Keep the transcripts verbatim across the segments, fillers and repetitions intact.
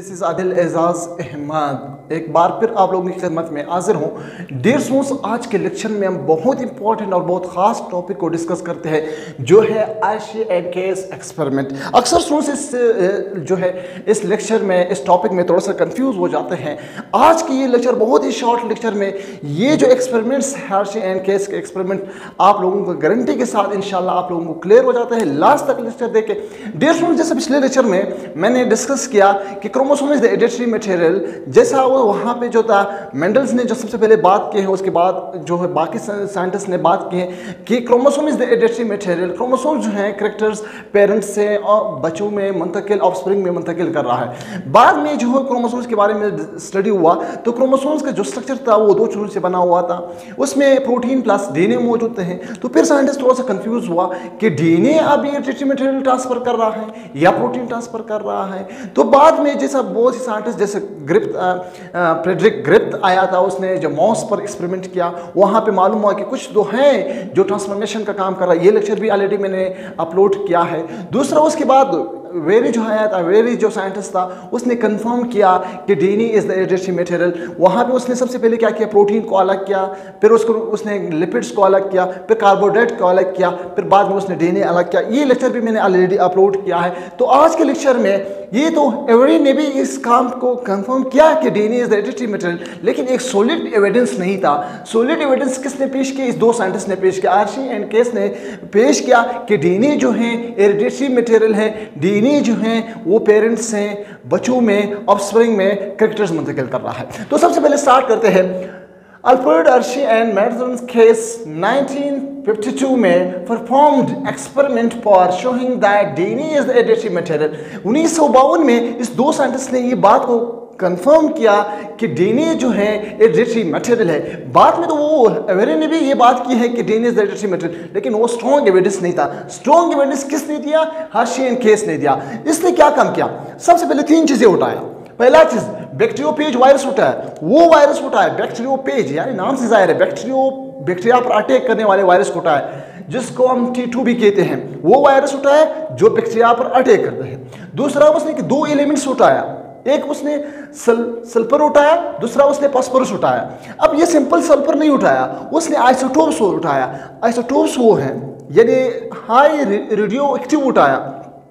This is Adil Ejaz Ahmad, एक बार फिर आप लोगों की खिदमत में हाजिर हूँ। डियर स्टूडेंट्स, आज के लेक्चर में हम बहुत इंपॉर्टेंट और बहुत ख़ास टॉपिक को डिस्कस करते हैं, जो है आर्शी एंड केस एक्सपेरिमेंट। अक्सर स्टूडेंट्स इस जो है इस लेक्चर में इस टॉपिक में थोड़ा सा कंफ्यूज हो जाते हैं। आज की ये लेक्चर बहुत ही शॉर्ट लेक्चर में ये जो एक्सपेरिमेंट्स आर्शी एंड केस के एक्सपेरिमेंट आप लोगों को गारंटी के साथ इंशाल्लाह आप लोगों को क्लियर हो जाता है लास्ट तक लेक्चर देखे। डियर स्टूडेंट्स, जैसे पिछले लेक्चर में मैंने डिस्कस किया कि chromosome is the hereditary material, जैसा वो वहाँ पे जो था मेंडल्स ने जो सबसे पहले बात की है, उसके बाद जो है बाकी साइंटिस्ट ने बात की है कि chromosome is the hereditary material. Chromosome जो है कैरेक्टर्स पेरेंट्स से और बच्चों में मुंतकिल, ऑफस्प्रिंग में मुंतकिल कर रहा है। बाद में जो है क्रोमोसोम्स के बारे में स्टडी हुआ तो क्रोमोसोम्स का जो स्ट्रक्चर था वो दो चीज़ों से बना हुआ था, उसमें प्रोटीन प्लस डीएनए मौजूद थे। तो फिर साइंटिस्ट थोड़ा सा कंफ्यूज हुआ कि डीएनए अब ये हेरेडिटरी मटेरियल ट्रांसफर कर रहा है या प्रोटीन ट्रांसफर कर रहा है। तो बाद में जैसा बहुत सी साइंटिस्ट जैसे ग्रिप्त फ्रेडरिक ग्रिप्त आया था, उसने जो माउस पर एक्सपेरिमेंट किया, वहाँ पे मालूम हुआ कि कुछ तो हैं जो ट्रांसफॉर्मेशन का काम कर रहा है। ये लेक्चर भी ऑलरेडी मैंने अपलोड किया है। दूसरा, उसके बाद वेरी जो आया था, वेरी जो साइंटिस्ट था, उसने कंफर्म किया कि DNA is the hereditary material. वहाँ पे उसने सबसे पहले क्या किया, प्रोटीन को अलग किया, फिर उसको उसने लिपिड्स को अलग किया, फिर कार्बोहाइड्रेट को अलग किया, फिर बाद में उसने डीएनए अलग किया। ये लेक्चर भी मैंने ऑलरेडी अपलोड किया है। तो आज के लेक्चर में ये तो एवरी ने भी इस काम को कंफर्म किया कि DNA is the hereditary material, लेकिन एक सॉलिड एविडेंस नहीं था। सॉलिड एविडेंस किसने पेश किया? इस दो साइंटिस्ट ने पेश किया, आर्शी एंड केस ने पेश किया कि डीएनए जो है हेरेडिटरी मटेरियल है, डीएनए जो है वो पेरेंट्स से बच्चों में, ऑफस्प्रिंग में कैरेक्टर्स मुंतकिल कर रहा है। तो सबसे पहले स्टार्ट करते हैं। Alfred Hershey and Madson Chase nineteen fifty two में performed experiment for showing that DNA is the hereditary material. उन्नीस सौ बावन में इस दो साइंटिस्ट ने ये बात को कंफर्म किया कि डीएनए जो है हेरेडिटरी मटेरियल है। बाद में तो वो एवरी ने भी ये बात की है कि डीएनए इज हेरेडिटरी मटेरियल, लेकिन वो स्ट्रॉन्ग एविडेंस नहीं था। स्ट्रॉन्ग एविडेंस किसने दिया? आर्शी एंड केस ने दिया। इसने क्या काम किया? सबसे पहले तीन चीजें उठाया। पहला चीज, बैक्टीरियोफेज वायरस उठाया। वो वायरस उठाया बैक्टीरियोफेज, यानी नाम से जाहिर है बैक्टीरियो बैक्टीरिया पर अटैक करने वाले वायरस को उठाया, जिसको हम टी टू भी कहते हैं। वो वायरस उठाया जो बैक्टीरिया पर अटैक करते हैं। दूसरा, उसने कि दो एलिमेंट्स उठाया, एक उसने सल, सल्फर उठाया, दूसरा उसने फास्फोरस उठाया। अब ये सिंपल सल्फर नहीं उठाया, उसने आइसोटोप्स उठाया। आइसोटोप्स वो हैं यानी हाई रेडियो एक्टिव उठाया।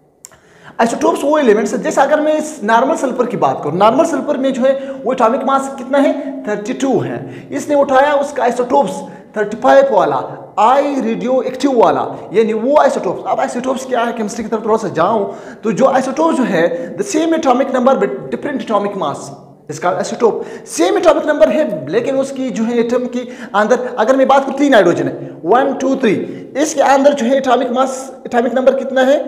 आइसोटोप्स वो एलिमेंट्स है, जैसे अगर मैं इस नॉर्मल सल्फर की बात करूं, नॉर्मल सल्फर में जो है वो एटॉमिक मास कितना है? थर्टी टू है। इसने उठाया उसका आइसोटोप्स थर्टी फाइव वाला, आई रेडियो एक्टिव वाला, यानी वो आइसोटोप्स। अब आइसोटोप्स क्या है, केमिस्ट्री की तरफ थोड़ा सा जाऊं तो जो आइसोटोप्स जो है the same atomic number but different atomic mass, इसका आइसोटोप सेम एटॉमिक नंबर है, लेकिन उसकी जो है एटम की अंदर, अगर मैं बात करूं तीन हाइड्रोजन है, वन टू थ्री, इसके अंदर जो है एटॉमिक मास, एटॉमिक नंबर कितना है?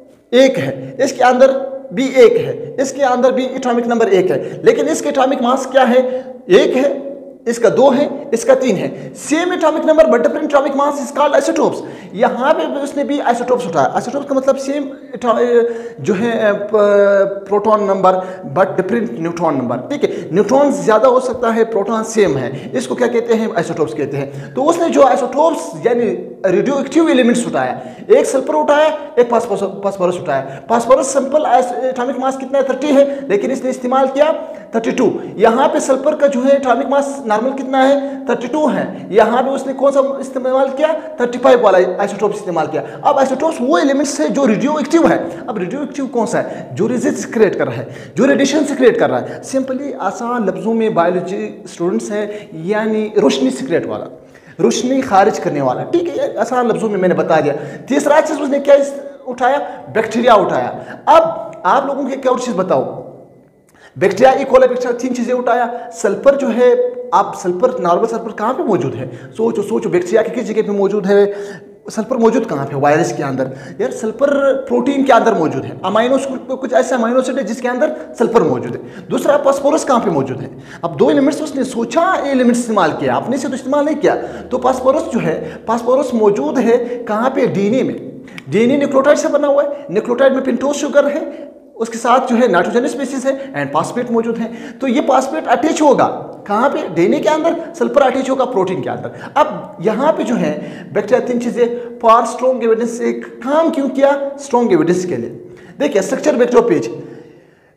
एक है। इसके अंदर भी एक है, इसके अंदर भी एटॉमिक नंबर एक है, लेकिन इसके एटॉमिक मास क्या है? एक है, इसका दो है, इसका तीन है। Same atomic number but different atomic mass is called isotopes. यहाँ पे उसने भी आइसोटोप्स उठाया। आइसोटोप्स का मतलब सेम जो है proton number but different neutron number, ठीक है। न्यूट्रॉन ज्यादा हो सकता है, प्रोटॉन सेम है, इसको क्या कहते हैं? आइसोटोप्स कहते हैं। तो उसने जो आइसोटोप्स यानी रेडियो एक्टिव एलिमेंट्स उठाया, एक सल्फर उठाया, एक फास्फोरस उठाया। फास्फोरस सिंपल एटॉमिक मास कितना है? थर्टी है, लेकिन इसने इस्तेमाल किया थर्टी टू। यहाँ पे सल्फर का जो है एटॉमिक मास नॉर्मल कितना है? थर्टी टू है। यहाँ पे उसने कौन सा इस्तेमाल किया? थर्टी फाइव वाला आइसोटोप्स इस्तेमाल किया। अब आइसोटोप्स वो एलिमेंट्स है जो रेडियो एक्टिव है। अब रेडियो एक्टिव कौन सा है? जो रेडिएशन क्रिएट कर रहा है, जो रेडिएशन से क्रिएट कर रहा है। सिंपली आसान लफ्जों में बायोलॉजी स्टूडेंट्स है, यानी रोशनी सिक्रेट वाला, रोशनी खारिज करने वाला, ठीक है। आसान लफ्जों में मैंने बता दिया। तीसरा चीज उसने क्या उठाया? बैक्टीरिया उठाया। अब आप लोगों को क्या और चीज बताओ? बैक्टीरिया, इकोलाई बैक्टीरिया, तीन चीजें उठाया। सल्फर जो है, आप सल्फर, नॉर्मल सल्फर कहाँ पे मौजूद है? सोचो सोचो, बैक्टीरिया की किस जगह पे मौजूद है? सल्फर मौजूद कहाँ पे? वायरस के अंदर। यार सल्फर प्रोटीन के अंदर मौजूद है, अमाइनो कुछ ऐसे अमाइनो एसिड है जिसके अंदर सल्फर मौजूद है। दूसरा, फास्फोरस कहाँ पे मौजूद है? अब दो एलिमेंट्स उसने सोचा, एलिमेंट्स इस्तेमाल किया, अपने से तो इस्तेमाल नहीं किया। तो फास्फोरस जो है, फास्फोरस मौजूद है कहाँ पे? डीएनए में। डीएनए न्यूक्लियोटाइड से बना हुआ है, न्यूक्लियोटाइड में पेंटोज शुगर है, उसके साथ जो है नाइट्रोजनस स्पीसीज है एंड फास्फेट मौजूद है। तो ये फास्फेट अटैच होगा कहाँ पे? डीएनए के अंदर, सल्फर अटैच होगा प्रोटीन के अंदर। अब यहाँ पे जो है बैक्टीरिया तीन चीजें फॉर स्ट्रॉन्ग एविडेंस से काम क्यों किया? स्ट्रॉन्ग एविडेंस के लिए। देखिए स्ट्रक्चर बैक्टीरियोफेज,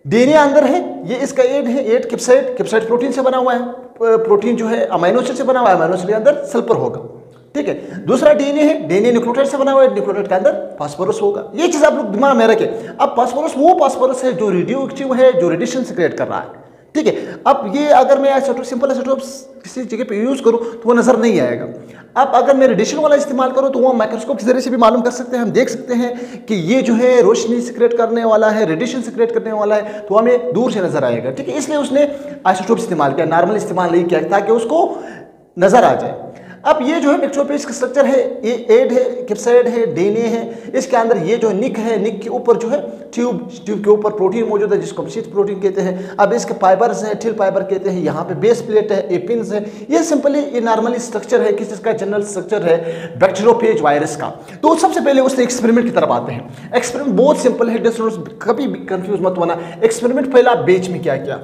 डीएनए अंदर है, ये इसका एड है, एड किपसाइड, किपसाइड प्रोटीन से बना हुआ है, प्रोटीन जो है अमाइनो एसिड से बना हुआ है, अमाइनो एसिड के अंदर सल्फर होगा, ठीक है। दूसरा डीएनए है, डीएनए न्यूक्लियोटाइड से बना हुआ है, न्यूक्लियोटाइड के अंदर फास्फोरस होगा। ये चीज आप लोग दिमाग में रखें। अब फास्फोरस वो फास्फोरस है जो रेडियो एक्टिव है, जो रेडिएशन सिक्रेट कर रहा है, ठीक है। अब ये अगर मैं आइसोटोप, सिंपल आइसोटोप किसी जगह पे यूज करूं तो वो नजर नहीं आएगा। अब अगर मैं रेडिएशन वाला इस्तेमाल करूं तो वो माइक्रोस्कोप के जरिए से भी मालूम कर सकते हैं, हम देख सकते हैं कि ये जो है रोशनी सिक्रेट करने वाला है, रेडिएशन सिक्रेट करने वाला है, तो हमें दूर से नजर आएगा, ठीक है। इसलिए उसने आइसोटोप इस्तेमाल किया, नॉर्मल इस्तेमाल नहीं किया ताकि उसको नजर आ जाए। अब ये जो है बैक्टीरियोफेज का स्ट्रक्चर है, ये एड है, किपसाइड है, डीएनए है, इसके अंदर ये जो निक है, निक के ऊपर जो है ट्यूब, ट्यूब के ऊपर प्रोटीन मौजूद है जिसको हम शीथ प्रोटीन कहते हैं। अब इसके फाइबर्स हैं, थिल फाइबर कहते हैं, यहाँ पे बेस प्लेट है, एपिन्स है। ये सिंपली ये नॉर्मली स्ट्रक्चर है, किस का जनरल स्ट्रक्चर है बैक्टीरियोफेज वायरस का। तो सबसे पहले उसने एक्सपेरिमेंट की तरफ आते हैं। एक्सपेरिमेंट बहुत सिंपल है, कभी भी कंफ्यूज मत होना। एक्सपेरिमेंट पहला बेच में क्या किया,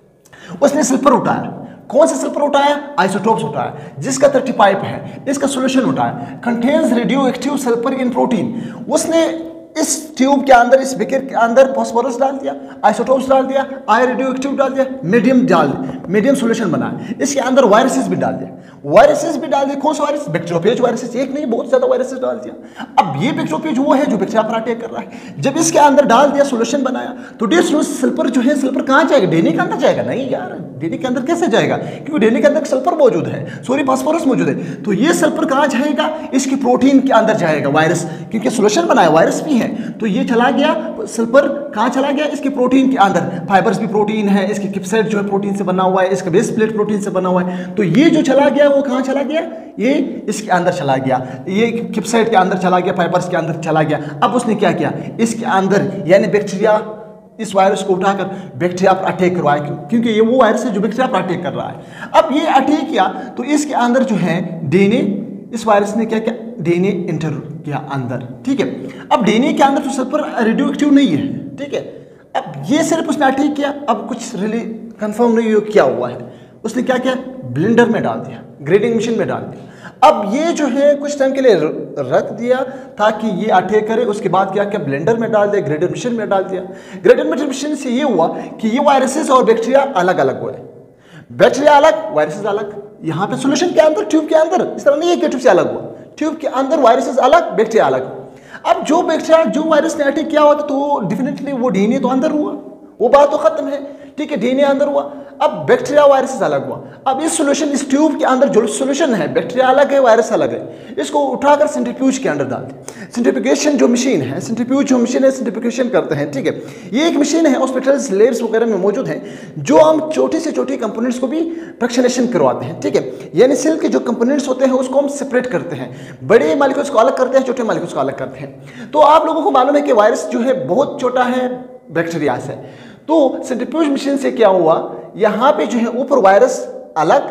उसने सल्फर उठाया। कौन सा सल्फर उठाया, आइसोटोप्स उठाया, जिसका थर्टी फाइव है, इसका सॉल्यूशन उठाया, contains radio active sulphur in protein. उसने इस ट्यूब के अंदर, इस बिकर के अंदर फास्फोरस डाल दिया, आइसोटोप्स डाल दिया, आई रेडियो एक्टिव डाल दिया, मीडियम डाल दिया, मीडियम सॉल्यूशन बनाया। इसके अंदर वायरसेस भी डाल दिया, वायरसेस भी डाल दिया। कौन सा वायरस, बैक्टीरियोफेज वायरसेस, एक नहीं बहुत ज्यादा वायरसेस डाल दिया। अब ये बैक्टीरियोफेज वो है जो बैक्टीरिया पर अटैक कर रहा है। जब इसके अंदर डाल दिया, सॉल्यूशन बनाया, तो डियर सल्फर जो है, सल्फर कहाँ जाएगा, डीएनए के अंदर जाएगा? नहीं यार, डीएनए के अंदर कैसे जाएगा, क्योंकि डीएनए के अंदर सल्फर मौजूद है, सॉरी फास्फोरस मौजूद है। तो ये सल्फर कहाँ जाएगा, इसकी प्रोटीन के अंदर जाएगा, वायरस, क्योंकि सॉल्यूशन बनाया, वायरस भी है, तो ये चला गया, सल्फर कहाँ चला गया, इसके प्रोटीन के अंदर। फाइबर्स भी प्रोटीन है, इसके किपसाइड जो है प्रोटीन से बना हुआ है, इसका बेस प्लेट प्रोटीन से बना हुआ है। तो ये जो चला गया वो कहाँ चला गया, ये इसके अंदर चला गया, ये किपसाइड के अंदर चला गया, फाइबर्स के अंदर चला गया। अब उसने क्या किया, इसके अंदर यानी बैक्टीरिया, इस वायरस को उठाकर बैक्टीरिया पर अटैक करवाया, क्योंकि ये वो वायरस है जो बैक्टीरिया पर अटैक कर रहा है। अब ये अटैक किया तो इसके अंदर जो है डीएनए, इस वायरस ने क्या किया, डीएनए इंटर किया अंदर, ठीक है। अब डीएनए के अंदर तो सल्फर रेडियो एक्टिव नहीं है, ठीक है। अब ये सिर्फ उसने अटैक किया, अब कुछ रिली कंफर्म नहीं हो क्या हुआ है। उसने क्या किया, ब्लेंडर में डाल दिया, ग्रेडिंग मशीन में डाल दिया। अब ये जो है कुछ टाइम के लिए रख दिया ताकि ये अटैक करे। उसके बाद क्या किया, ब्लेंडर में डाल दिया, ग्रेडिंग मशीन में डाल दिया। ग्रेडिंग मशीन से ये हुआ कि ये वायरसेस और बैक्टीरिया अलग अलग हुए, बैक्टीरिया अलग, वायरसेस अलग। यहाँ पे सॉल्यूशन के अंदर, ट्यूब के अंदर, इस तरह नहीं है कि ट्यूब से अलग हुआ, ट्यूब के अंदर वायरसेस अलग, बैक्टीरिया अलग। अब जो बैक्टीरिया, जो वायरस ने अटैक किया होता तो डेफिनेटली वो डीएनए तो अंदर हुआ, वो बात तो खत्म है, ठीक है, डीएनए अंदर हुआ। अब बैक्टीरिया वायरसेस अलग हुआ। अब इस सॉल्यूशन, इस ट्यूब के अंदर जो सॉल्यूशन है, बैक्टीरिया अलग है, वायरस अलग है, इसको उठाकर सेंट्रीफ्यूज के अंदर डाल दें। सेंट्रीफ्यूगेशन जो मशीन है, सेंट्रीफ्यूज जो मशीन है, सेंट्रीफ्यूगेशन करते हैं, ठीक है। ये एक मशीन है, हॉस्पिटल्स, लैब्स वगैरह में मौजूद है, जो हम छोटी से छोटी कंपोनेंट्स को भी फ्रैक्शनेशन करवाते हैं, ठीक है। यानी सेल के जो कंपोनेंट्स होते हैं उसको हम सेपरेट करते हैं, बड़े मॉलिक्यूल्स को अलग करते हैं, छोटे मॉलिक्यूल्स को अलग करते हैं। तो आप लोगों को मालूम है कि वायरस जो है बहुत छोटा है बैक्टीरिया से। तो सेंट्रीफ्यूज मशीन से क्या हुआ, यहाँ पे जो है ऊपर वायरस अलग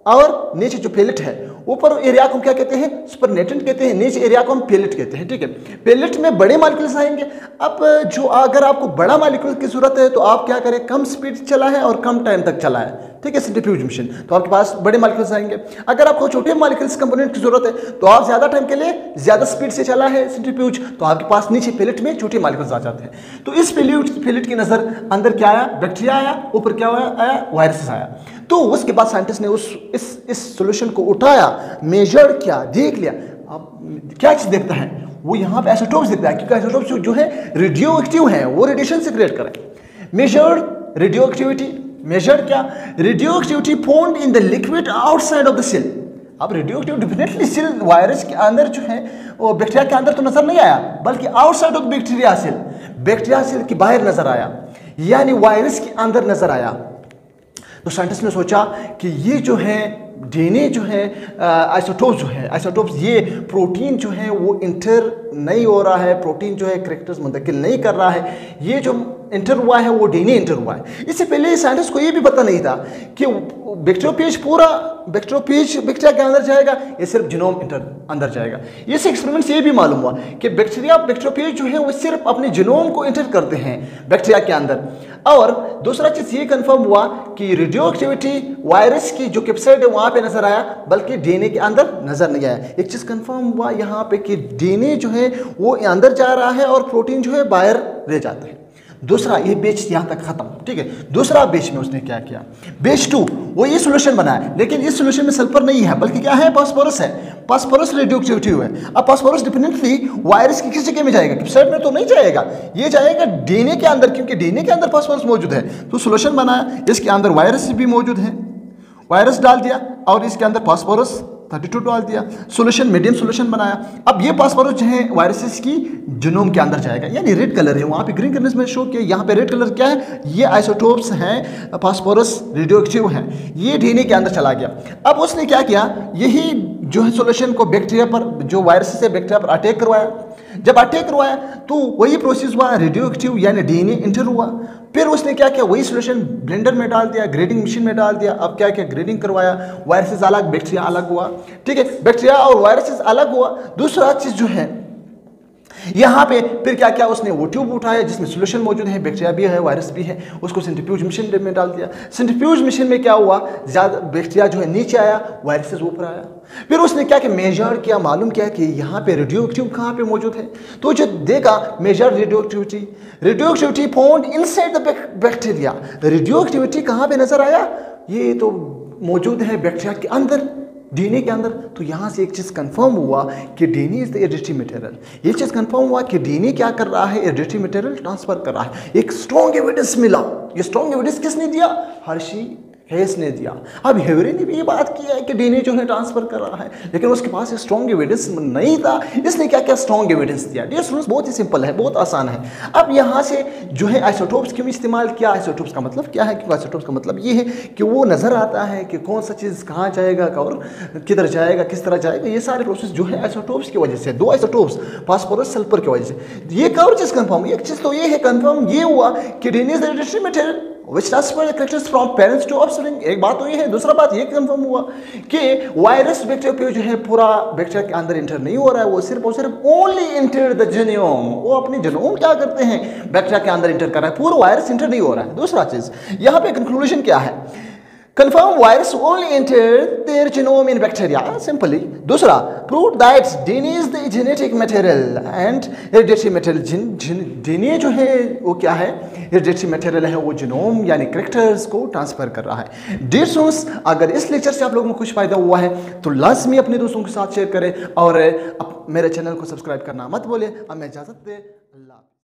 और नीचे जो पेलेट है, ऊपर एरिया को क्या कहते हैं, सुपरनेटेंट कहते हैं, नीचे एरिया को हम पेलेट कहते हैं, ठीक है। पेलेट में बड़े मॉलिक्यूल्स आएंगे। अब जो अगर आपको बड़ा मॉलिक्यूल की जरूरत है तो आप क्या करें, कम स्पीड चला है और कम टाइम तक चला है, ठीक है, सेंट्रीफ्यूज मशीन, तो आपके पास बड़े मॉलिक्यूल्स आएंगे। अगर आपको छोटे मॉलिक्यूल्स कंपोनेंट की जरूरत है तो आप ज्यादा टाइम के लिए ज्यादा स्पीड से चला है सेंट्रीफ्यूज, तो आपके पास नीचे पेलेट में छोटे मॉलिक्यूल्स आ जाते हैं। तो इस पेलेट पेलेट की नजर अंदर क्या आया, बैक्टीरिया आया, ऊपर क्या आया, वायरस आया। तो उसके बाद साइंटिस्ट ने उस इस इस सॉल्यूशन को उठाया, मेजर किया, देख लिया। अब क्या चीज देखता है वो, यहाँ पे आइसोटोप्स देखता है, क्योंकि आइसोटोप्स जो है रेडियो एक्टिव है, वो रेडिएशन से क्रिएट करें। मेजर्ड रेडियो एक्टिविटी, मेजर्ड क्या, radio activity found in the liquid outside of the cell. अब radio active definitely cell, virus के अंदर जो है वो बैक्टीरिया के अंदर तो नजर नहीं आया, बल्कि outside of bacteria cell, bacteria cell के बाहर नजर आया, यानी वायरस के अंदर नजर आया। तो साइंटिस्ट ने सोचा कि ये जो है डीएनए जो है, आइसोटोप्स जो है, आइसोटोप्स ये प्रोटीन जो है वो इंटर नहीं हो रहा है, प्रोटीन जो है कैरेक्टर्स मुंतकिल नहीं कर रहा है, ये जो इंटर हुआ है वो डीएनए इंटर हुआ है। इससे पहले साइंटिस्ट को ये भी पता नहीं था कि बैक्टीरियोफेज पूरा बैक्टीरियोफेज बैक्टीरिया के अंदर जाएगा, ये सिर्फ जीनोम इंटर अंदर जाएगा। इस एक्सपेरिमेंट से ये भी मालूम हुआ कि बैक्टीरिया बैक्टीरियोफेज जो है वो सिर्फ अपने जीनोम को इंटर करते हैं बैक्टीरिया के अंदर। और दूसरा चीज ये कंफर्म हुआ कि रेडियो एक्टिविटी वायरस की जो किपसाइड है वहां पे नजर आया, बल्कि डीएनए के अंदर नजर नहीं आया। एक चीज कंफर्म हुआ यहाँ पे कि डीएनए जो है वो अंदर जा रहा है और प्रोटीन जो है बाहर रह जाता है। दूसरा ये बेच यहाँ तक खत्म, ठीक है। दूसरा बेच में उसने क्या किया, बेच टू वो ये सोल्यूशन बनाया, लेकिन इस सोल्यूशन में सल्फर नहीं है बल्कि क्या है, फास्फोरस है। फास्फोरस रेडियोएक्टिविटी है। अब फास्फोरस डिपेंडेंटली वायरस की किस जगह में जाएगा, सेट में तो नहीं जाएगा, ये जाएगा डीएनए के अंदर, क्योंकि डीएनए के अंदर फास्फोरस मौजूद है। तो सोल्यूशन बनाया, इसके अंदर वायरस भी मौजूद है, वायरस डाल दिया और इसके अंदर फास्फोरस बत्तीस डाल दिया, सोल्यूशन मीडियम सोल्यूशन बनाया। अब ये फास्फोरस जो है वायरसेस की जीनोम के अंदर जाएगा, यानी रेड कलर है, वहाँ पे ग्रीन कलर में शो किया, यहाँ पे रेड कलर क्या है, ये आइसोटोप्स हैं, फास्फोरस रेडियोएक्टिव हैं, ये डीएनए के अंदर चला गया। अब उसने क्या किया, यही जो है सोल्यूशन को बैक्टीरिया पर, जो वायरसेस है बैक्टीरिया पर अटैक करवाया। जब अटैक करवाया तो वही प्रोसेस हुआ, रेडियोएक्टिव यानी डीएनए इंटर हुआ। फिर उसने क्या किया, वही सोल्यूशन ब्लेंडर में डाल दिया, ग्रेडिंग मशीन में डाल दिया। अब क्या किया, ग्रेडिंग करवाया, वायरसेस अलग बैक्टीरिया अलग हुआ, ठीक है, बैक्टीरिया और वायरसेस अलग हुआ। दूसरा चीज जो है यहाँ पे फिर क्या क्या, उसने वो ट्यूब उठाया जिसमें सोल्यूशन मौजूद है, बैक्टीरिया भी है, वायरस भी है, उसको सेंट्रीफ्यूज मशीन में डाल दिया। सेंट्रीफ्यूज मशीन में क्या हुआ, ज्यादा बैक्टीरिया जो है नीचे आया, वायरसेस ऊपर आया। फिर उसने क्या कि मेजर किया, मालूम किया कि यहाँ पे रेडियोएक्टिव कहाँ पे मौजूद है। तो जो देखा major radioactivity, radioactivity found inside the bacteria. Radioactivity कहाँ पे नजर आया, ये तो मौजूद है बैक्टीरिया के अंदर, डीएनए के अंदर। तो यहाँ से एक चीज़ कंफर्म हुआ कि DNA is the additive material. ये चीज़ कंफर्म हुआ कि डीएनए क्या कर रहा है, एडिटिव मटेरियल ट्रांसफर कर रहा है। एक स्ट्रॉन्ग एविडेंस मिला। ये स्ट्रॉन्ग एविडेंस किसने दिया, हर्शी हेस ने दिया। अब हेवरे ने भी ये बात की है कि डीएनए जो है ट्रांसफर कर रहा है, लेकिन उसके पास स्ट्रॉन्ग एविडेंस नहीं था। इसने क्या क्या स्ट्रॉन्ग एविडेंस दिया। डियर स्टूडेंट्स, बहुत ही सिंपल है, बहुत आसान है। अब यहाँ से जो है आइसोटोप्स क्यों इस्तेमाल किया, आइसोटोप्स का मतलब क्या है, क्योंकि आइसोटोप्स का मतलब ये है कि वो नजर आता है कि कौन सा चीज़ कहाँ जाएगा और किधर जाएगा, किस तरह जाएगा। ये सारे प्रोसेस जो है आइसोटोप्स की वजह से, दो आइसोटोप्स फास्फोरस सल्फर की वजह से। ये कवर चीज़ कंफर्म, एक चीज़ तो ये है कंफर्म ये हुआ कि DNA is the additive material which transfer the characters from parents to offspring। एक बात तो ये है। दूसरा बात ये कंफर्म हुआ कि वायरस बैक्टीरिया जो है पूरा बैक्टीरिया के अंदर इंटर नहीं हो रहा है, वो सिर्फ और सिर्फ ओनली इंटर द जीनोम। वो अपनी जीनोम क्या करते हैं, बैक्टीरिया के अंदर इंटर कर रहा है, पूरा वायरस इंटर नहीं हो रहा है। दूसरा चीज यहाँ पे कंक्लूजन क्या है, confirm virus only enter their genome in bacteria simply। दूसरा, prove that D N A is the genetic material and hereditary material। D N A जो है वो क्या है, hereditary material है, वो genome यानी characters को ट्रांसफर कर रहा है। Dear students, अगर इस लेक्चर से आप लोगों को कुछ फायदा हुआ है तो लाजमी अपने दोस्तों के साथ शेयर करें और मेरे चैनल को सब्सक्राइब करना मत भूलें। अब मैं इजाजत दे, अल्लाह।